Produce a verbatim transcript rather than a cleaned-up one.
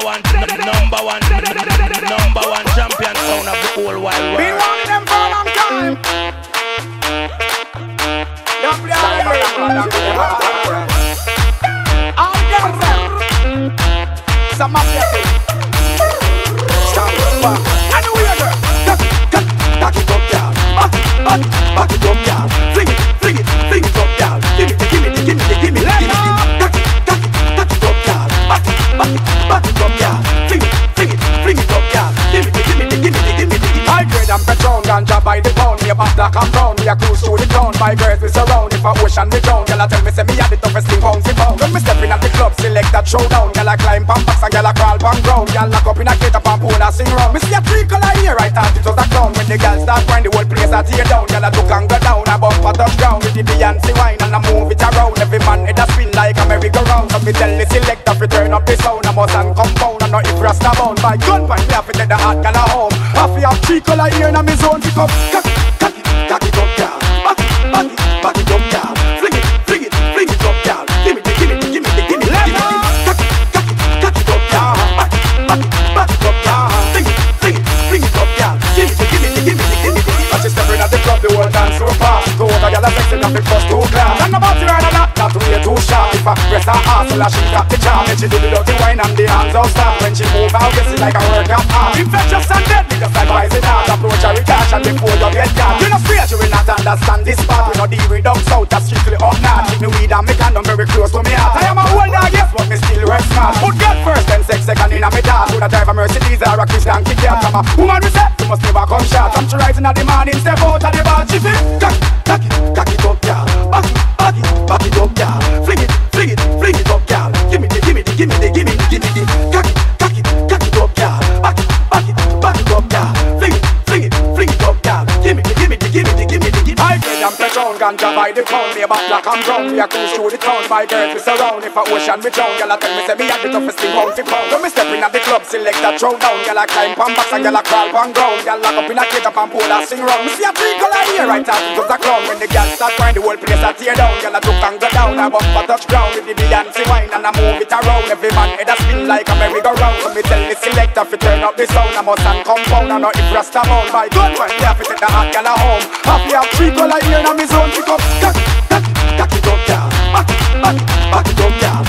one, number one, number one champion sound of the whole wide world. Been wanting them for a long time. Don't be all girls them. Some of them. Stop it, back. I know you're girl. Back it up, girl. Back it, back it, back it up, girl. Fling it, fling it, fling it up, girl. Give me, give me, give me, give me, give me. Back it, back it, back it up, girl. Back it, back it, back it up, girl. Fling it, fling it, fling it up, girl. Give me, give me, give me, give me, give me. High grade and Patron, ganja by the pound. Me a back black and brown. Me a cruise through the town. My girls we surround. If a ocean we drown, girl a tell me say me a the toughest thing pound for pound. When me step in at the club, select that showdown. Girl a climb pan box and girl a crawl pan ground. Girl lock up in a gate up and pool a sing round. Me see a three color here, right out it was a clown. When the girl start grind, the whole place a tear down. Girl a look and go down, a bump a touchdown. With the Beyonce wine and a move it around. Every man head a spin like a merry-go-round. So me tell the selector fi turn up the sound. A must and compound and no if rasta bound. By gun point, me have to take the hard girl a home. Half fi have three color here in a me zone. Pick up, cock it, cock it, cock it up, girl. Back it, back it, back it up, girl. Fling it, fling it, fling it up, girl. Give me, give me, give me, give me, give me. Cock it, cock it, cock it up, girl. Back it, back it, back it up, girl. Fling it, fling it, fling it up, girl. Give me, give me, give me, give me, give me. As she stepping at the club, the whole dance so fast. Two other gyal a flexing off the first two class. And about to ride a lot, not to way too sharp. If I press her ass, well she got the charm. Then she do the dirty wine and the hands out start. When she move out, guess it like a workout arm. Infectious and deadly, just like poison art. Approach her with caution before you get caught. You know straight, you will not understand this part. We no deal with down south, that's strictly up north. Keep me weed and me condom very close to me heart. I am a old dog, yes, but me still work smart. Put God first, then sex second in a me dance. Would I drive a Mercedes or a Christian Kit Kat? I'm a woman we say, you must never come short. I'm rising at the morning, step out of the bar. She fit, cock it, cock it, cock it up, girl. Back it, back it, back it up, girl. Fling it, fling it, fling it up, girl. Give me the, give me the, give me the, give me the, give me the. Cock it, cock it, cock it up, girl. Back it, back it, back it up, girl. Fling it, fling it, fling it up, girl. Give me the, give me the, give me the, give me the, give me the. I grade and Patron, ganja by the pound. Me a back black and brown. Me a cruise through the town. My girls we surround. If a ocean we drown, girl a tell me say me a the toughest thing pound for pound. When me step in at the club, select that throw down. Girl a climb pan box and girl a crawl pan ground. Girl lock up in a gate up and pool a sing round. Me see a three color here, right out it was a clown. When the girl start grind, the whole place a tear down. Girl a took and go down. A bump a touch ground with the Beyonce wine and a move it around. Every man head a spin like a merry-go-round. So me tell the selector fi turn up the sound. I must and compound and no if rasta bound. By gun point, me have to take the hot girl a home. Half you have three color here in a me zone. Pick up, cock it, cock it, cock it up, girl. Back it, back it, back it up, girl.